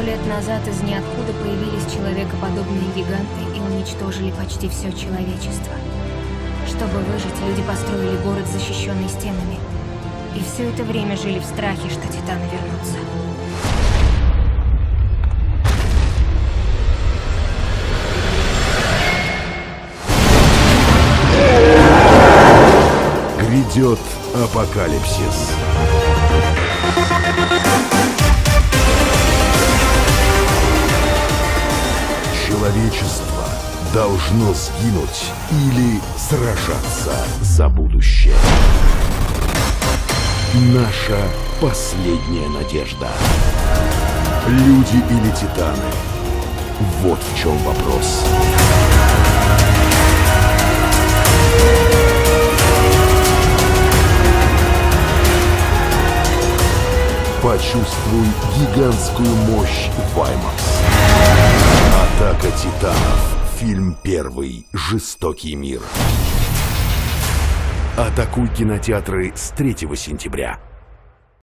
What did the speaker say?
лет назад из ниоткуда появились человекоподобные гиганты и уничтожили почти все человечество. Чтобы выжить, люди построили город, защищенный стенами. И все это время жили в страхе, что титаны вернутся. Грядет апокалипсис. Человечество должно сгинуть или сражаться за будущее. Наша последняя надежда. Люди или титаны? Вот в чем вопрос. Почувствуй гигантскую мощь Ваймакс. Атака титанов. Фильм первый. Жестокий мир. Атакуй кинотеатры с 3 сентября.